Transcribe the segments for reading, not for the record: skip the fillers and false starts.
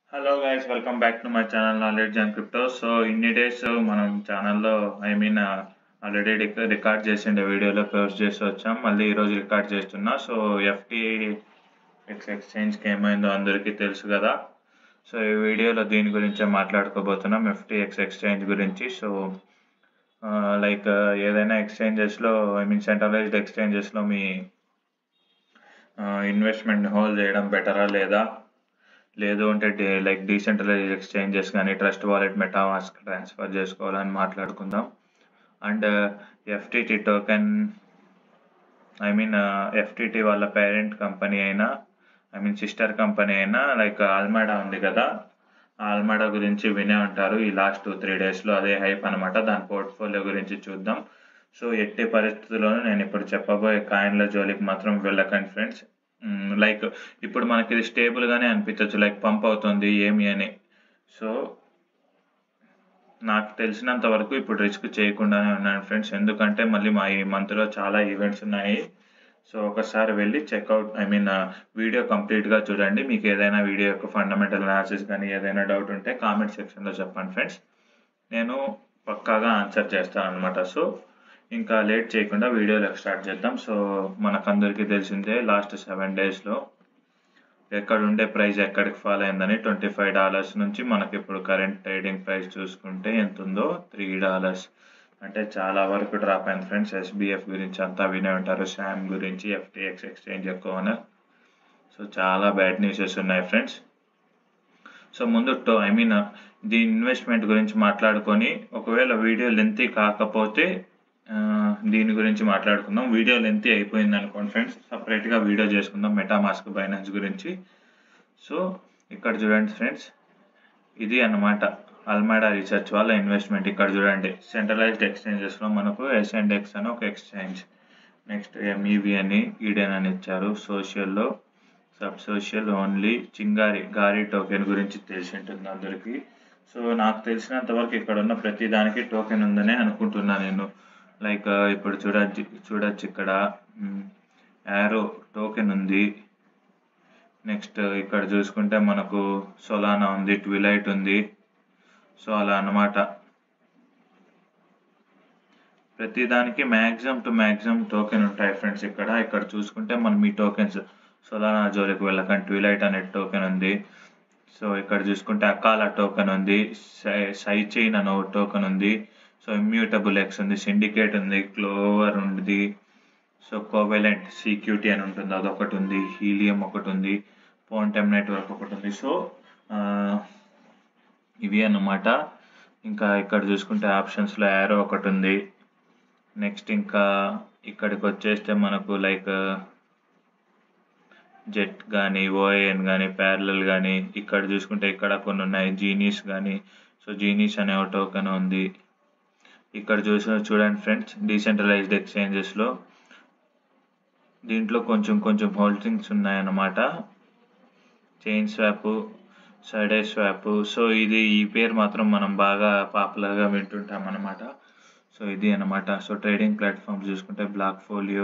Hello guys, welcome back to my channel knowledge and crypto. So ఇన్ని days మనం ఛానల్లో already record చేసిండే వీడియోలో పోస్ట్ చేసి వచ్చాం. మళ్ళీ ఈరోజు రికార్డ్ చేస్తున్నా. సో FTX ఎక్స్చేంజ్కి ఏమైందో అందరికీ తెలుసు కదా. సో ఈ వీడియోలో దీని గురించే మాట్లాడుకోబోతున్నాం, FTX ఎక్స్చేంజ్ గురించి. సో ఏదైనా ఎక్స్చేంజెస్లో సెంట్రలైజ్డ్ ఎక్స్చేంజెస్లో మీ ఇన్వెస్ట్మెంట్ని హోల్డ్ చేయడం బెటరా లేదా, లేదు అంటే డీసెంట్రలైజ్డ్ ఎక్స్చేంజెస్ కానీ ట్రస్ట్ వాలెట్ మెటామాస్క్ ట్రాన్స్ఫర్ చేసుకోవాలని మాట్లాడుకుందాం. అండ్ FTT టోకెన్ FTT వాళ్ళ పేరెంట్ కంపెనీ అయినా సిస్టర్ కంపెనీ అయినా ఆల్మాడా ఉంది కదా, ఆల్మాడా గురించి వినే ఉంటారు. ఈ లాస్ట్ 2-3 డేస్లో అదే హైప్ అనమాట. దాని పోర్ట్ఫోలియో గురించి చూద్దాం. సో ఎట్టి పరిస్థితుల్లోనూ నేను ఇప్పుడు చెప్పబోయే కాయిన్ల జోలికి మాత్రం వెళ్ళకండి ఫ్రెండ్స్. ఇప్పుడు మనకి ఇది స్టేబుల్గానే అనిపించవచ్చు, పంప్ అవుతుంది ఏమి అని. సో నాకు తెలిసినంత వరకు ఇప్పుడు రిస్క్ చేయకుండానే ఉన్నాను ఫ్రెండ్స్, ఎందుకంటే మళ్ళీ మా ఈ మంత్లో చాలా ఈవెంట్స్ ఉన్నాయి. సో ఒకసారి వెళ్ళి చెక్అవుట్ వీడియో కంప్లీట్గా చూడండి. మీకు ఏదైనా వీడియో యొక్క ఫండమెంటల్ అనాలిసిస్ కానీ ఏదైనా డౌట్ ఉంటే కామెంట్ సెక్షన్లో చెప్పండి ఫ్రెండ్స్, నేను పక్కాగా ఆన్సర్ చేస్తాను అనమాట. సో ఇంకా లేట్ చేయకుండా వీడియోలోకి స్టార్ట్ చేద్దాం. సో మనకందరికీ తెలిసిందే, లాస్ట్ 7 డేస్లో ఎక్కడ ఉండే ప్రైస్ ఎక్కడికి ఫాల్ అయిందని. $25 నుంచి మనకి ఇప్పుడు కరెంట్ ట్రేడింగ్ ప్రైస్ చూసుకుంటే ఎంత ఉందో, $3. అంటే చాలా వరకు డ్రాప్ అయింది ఫ్రెండ్స్. SBF గురించి అంతా వినే ఉంటారు, శామ్ గురించి, FTX ఎక్స్చేంజ్ ఎక్కువ ఓనర్. సో చాలా బ్యాడ్ న్యూసెస్ ఉన్నాయి ఫ్రెండ్స్. సో ముందు దీని ఇన్వెస్ట్మెంట్ గురించి మాట్లాడుకొని, ఒకవేళ వీడియో లెంతీ కాకపోతే దీని గురించి మాట్లాడుకుందాం. వీడియో లెంతీ అయిపోయింది అనుకోండి ఫ్రెండ్స్, సపరేట్గా వీడియో చేసుకుందాం మెటామాస్క్ బైనాన్స్ గురించి. సో ఇక్కడ చూడండి ఫ్రెండ్స్, ఇది అన్నమాట అల్మాడా రీసెర్చ్ వాళ్ళ ఇన్వెస్ట్మెంట్. ఇక్కడ చూడండి, సెంట్రలైజ్డ్ ఎక్స్చేంజెస్లో మనకు S&X అని ఒక ఎక్స్చేంజ్, నెక్స్ట్ MEV అని, ఈడెన్ అని ఇచ్చారు. సోషల్లో సబ్ సోషల్ ఓన్లీ, గారీ టోకెన్ గురించి తెలిసి ఉంటుంది అందరికీ. సో నాకు తెలిసినంత వరకు ఇక్కడ ఉన్న ప్రతి దానికి టోకెన్ ఉందనే అనుకుంటున్నాను నేను. ఇప్పుడు చూడొచ్చు ఇక్కడ యారో టోకెన్ ఉంది. నెక్స్ట్ ఇక్కడ చూసుకుంటే మనకు సొలానా ఉంది, ట్విలైట్ ఉంది. సో అలా అన్నమాట, ప్రతి దానికి మ్యాక్సిమం టోకెన్ ఉంటాయి ఫ్రెండ్స్. ఇక్కడ చూసుకుంటే మనం ఈ టోకెన్స్, సొలానా జోలికి వెళ్ళకండి, ట్విలైట్ అనే టోకెన్ ఉంది. సో ఇక్కడ చూసుకుంటే అకాలా టోకెన్ ఉంది, సైచైన్ అనే టోకెన్ ఉంది. సో ఇమ్యూటబుల్ ఎక్స్ ఉంది, సిండికేట్ ఉంది, క్లోవర్ ఉంది. సో కోవెలెంట్ CQT అని ఉంటుంది, అదొకటి ఉంది. హీలియం ఒకటి ఉంది, పోంటెమ్ నెట్వర్క్ ఒకటి ఉంది. సో ఇవి అన్నమాట. ఇంకా ఇక్కడ చూసుకుంటే ఆప్షన్స్లో యారో ఒకటి ఉంది. నెక్స్ట్ ఇంకా ఇక్కడికి వచ్చేస్తే మనకు జెట్ కానీ, OAN కానీ, ప్యారలల్ కానీ, ఇక్కడ చూసుకుంటే ఇక్కడ కొన్ని ఉన్నాయి, జీనీస్ కానీ. సో జీనీస్ అనే ఒక టోకెన్ ఉంది. ఇక్కడ చూడండి ఫ్రెండ్స్, డీసెంట్రలైజ్డ్ ఎక్స్చేంజెస్లో దీంట్లో కొంచెం హోల్డింగ్స్ ఉన్నాయన్నమాట. చైన్ స్వాప్, సడే స్వాప్. సో ఈ పేరు మాత్రం మనం బాగా పాపులర్గా వింటుంటాం అన్నమాట. సో ఇది అన్నమాట. సో ట్రేడింగ్ ప్లాట్ఫామ్స్ చూసుకుంటే బ్లాక్ ఫోలియో,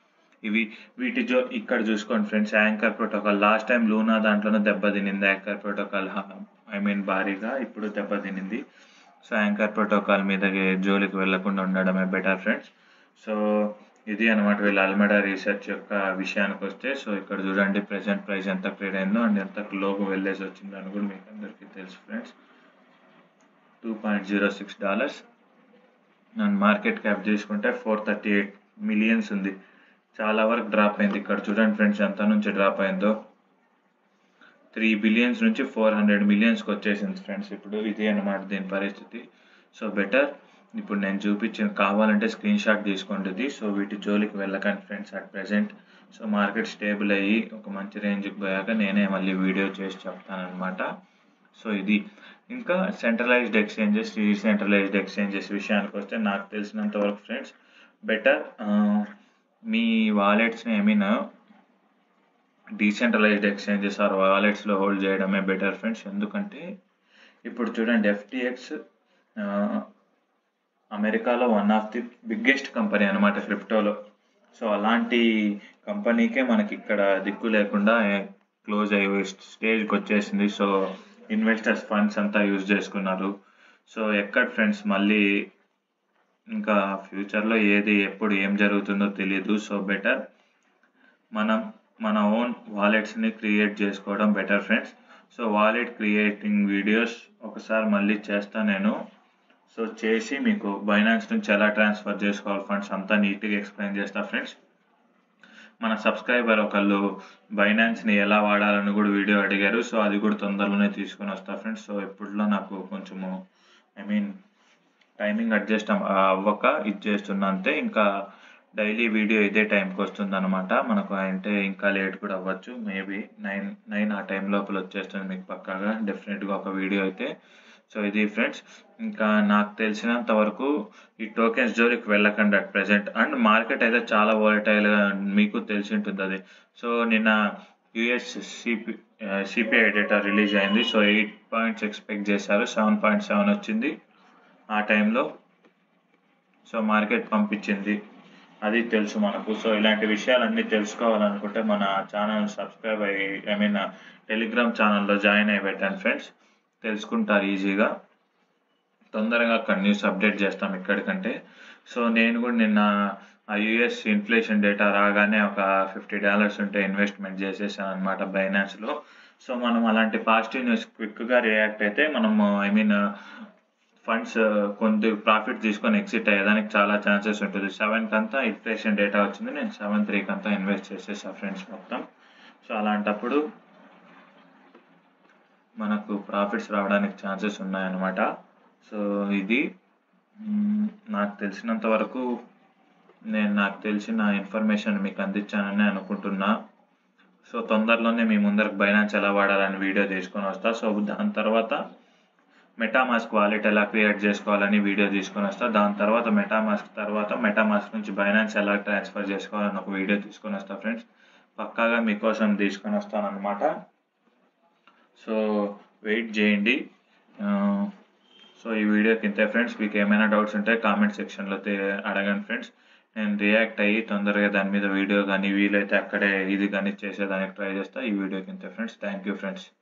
ఇక్కడ చూసుకోండి friends, anchor protocol. Last time Luna దాంట్లోనే దెబ్బతినింది యాంకర్ ప్రోటోకాల్, భారీగా ఇప్పుడు దెబ్బతినింది. సో యాంకర్ ప్రోటోకాల్ మీద జోలికి వెళ్లకుండా ఉండడమే బెటర్ ఫ్రెండ్స్. సో ఇది అనమాట వీళ్ళ అల్మాడా రీసెర్చ్ యొక్క విషయానికి వస్తే. సో ఇక్కడ చూడండి ప్రెసెంట్ ప్రైస్ ఎంత ట్రేడ్ అయిందో అండ్ ఎంత లోకి వెళ్ళేసి వచ్చిందో అని కూడా మీకు అందరికీ తెలుసు ఫ్రెండ్స్. $2.06 అండ్ మార్కెట్ క్యాప్ తీసుకుంటే 438 మిలియన్స్ ఉంది. చాలా వరకు డ్రాప్ అయింది. ఇక్కడ చూడండి ఫ్రెండ్స్, ఎంత నుంచి డ్రాప్ అయిందో, 3 బిలియన్స్ నుంచి 400 మిలియన్స్కి వచ్చేసింది ఫ్రెండ్స్. ఇప్పుడు ఇది అన్నమాట దీని పరిస్థితి. సో బెటర్ ఇప్పుడు నేను చూపించిన, కావాలంటే స్క్రీన్ షాట్ తీసుకోండి. సో వీటి జోలికి వెళ్ళకండి friends at present. So market stable అయ్యి ఒక మంచి రేంజ్కి పోయాక నేనే మళ్ళీ వీడియో చేసి చెప్తానమాట. సో ఇది ఇంకా సెంట్రలైజ్డ్ ఎక్స్చేంజెస్, డీసెంట్రలైజ్డ్ ఎక్స్చేంజెస్ విషయానికి వస్తే నాకు తెలిసినంత వరకు ఫ్రెండ్స్, బెటర్ మీ వాలెట్స్ని డీసెంట్రలైజ్డ్ ఎక్స్చేంజెస్ ఆర్ వాలెట్స్లో హోల్డ్ చేయడమే బెటర్ ఫ్రెండ్స్. ఎందుకంటే ఇప్పుడు చూడండి, FTX అమెరికాలో one of the biggest company అనమాట క్రిప్టోలో. సో అలాంటి కంపెనీకే మనకి ఇక్కడ దిక్కు లేకుండా క్లోజ్ అయ్యే స్టేజ్కి వచ్చేసింది. సో ఇన్వెస్టర్స్ ఫండ్స్ అంతా యూజ్ చేసుకున్నారు. సో ఎక్కడ ఫ్రెండ్స్ మళ్ళీ ఇంకా ఫ్యూచర్లో ఏది ఎప్పుడు ఏం జరుగుతుందో తెలియదు. సో బెటర్ మనం మన ఓన్ వాలెట్స్ని క్రియేట్ చేసుకోవడం better friends. So wallet creating videos ఒకసారి మళ్ళీ చేస్తాను నేను. సో చేసి మీకు బైనాన్స్ నుంచి ఎలా ట్రాన్స్ఫర్ చేసుకోవాలి ఫండ్స్ అంతా నీట్గా ఎక్స్ప్లెయిన్ చేస్తా ఫ్రెండ్స్. మన సబ్స్క్రైబర్ ఒకళ్ళు బైనాన్స్ని ఎలా వాడాలని కూడా వీడియో అడిగారు. సో అది కూడా తొందరలోనే తీసుకొని వస్తా ఫ్రెండ్స్. సో ఇప్పుడులో నాకు కొంచెము టైమింగ్ అడ్జస్ట్ అవ్వక ఇది చేస్తున్నా అంతే. ఇంకా డైలీ వీడియో ఇదే టైంకి వస్తుంది అనమాట. మనకు అంటే ఇంకా లేట్ కూడా అవ్వచ్చు, మేబీ 9 ఆ టైం లోపల వచ్చేస్తుంది మీకు పక్కాగా డెఫినెట్గా ఒక వీడియో అయితే. సో ఇది ఫ్రెండ్స్, ఇంకా నాకు తెలిసినంత వరకు ఈ టోకెన్స్ జోలికి వెళ్ళకండి అట్ ప్రెజెంట్. అండ్ మార్కెట్ అయితే చాలా వాలటైల్గా మీకు తెలిసి ఉంటుంది అది. సో నిన్న యుఎస్ సిపిఐ డేటా రిలీజ్ అయింది. సో 8 పాయింట్స్ ఎక్స్పెక్ట్ చేశారు, 7.7 వచ్చింది ఆ టైంలో. సో మార్కెట్ పంపించింది, అది తెలుసు మనకు. సో ఇలాంటి విషయాలన్నీ తెలుసుకోవాలనుకుంటే మన ఛానల్ సబ్స్క్రైబ్ అయ్యి టెలిగ్రామ్ ఛానల్లో జాయిన్ అయ్యి పెట్టండి ఫ్రెండ్స్, తెలుసుకుంటారు ఈజీగా. తొందరగా అక్కడ న్యూస్ అప్డేట్ చేస్తాం ఇక్కడికంటే. సో నేను కూడా నిన్న ఆ యుఎస్ ఇన్ఫ్లేషన్ డేటా రాగానే ఒక $50 ఉంటే ఇన్వెస్ట్మెంట్ చేసేసాను అనమాట బైనాన్స్లో. సో మనం అలాంటి పాజిటివ్ న్యూస్ క్విక్గా రియాక్ట్ అయితే మనము ఫండ్స్ కొంత ప్రాఫిట్ తీసుకొని ఎగ్జిట్ అయ్యేదానికి చాలా ఛాన్సెస్ ఉంటుంది. 7 కంతా ఇన్ఫ్లేషన్ డేటా వచ్చింది, నేను 7.3 కంతా ఇన్వెస్ట్ చేసేసా ఫ్రెండ్స్ మొత్తం. సో అలాంటప్పుడు మనకు ప్రాఫిట్స్ రావడానికి ఛాన్సెస్ ఉన్నాయన్నమాట. సో ఇది నాకు తెలిసినంత వరకు నాకు తెలిసిన ఇన్ఫర్మేషన్ మీకు అందించానని అనుకుంటున్నా. సో తొందరలోనే మీ ముందరకు బైనాన్స్ ఎలా వాడాలని వీడియో తీసుకొని వస్తా. సో దాని తర్వాత మెటామాస్క్ వాలెట్ ఎలా క్రియేట్ చేసుకోవాలని వీడియో తీసుకొని వస్తా. దాని తర్వాత మెటామాస్క్ నుంచి బైనాన్స్ ఎలా ట్రాన్స్ఫర్ చేసుకోవాలని ఒక వీడియో తీసుకొని వస్తా ఫ్రెండ్స్. పక్కాగా మీకోసం తీసుకొని వస్తాను అనమాట. సో వెయిట్ చేయండి. సో ఈ వీడియోకి ఇంతే ఫ్రెండ్స్. మీకు ఏమైనా డౌట్స్ ఉంటే కామెంట్ సెక్షన్లో అడగండి ఫ్రెండ్స్. నేను రియాక్ట్ అయ్యి తొందరగా దాని మీద వీడియో కానీ వీలైతే అక్కడే ఇది కానీ చేసేదానికి ట్రై చేస్తా. ఈ వీడియోకి ఇంతే ఫ్రెండ్స్. Thank you friends.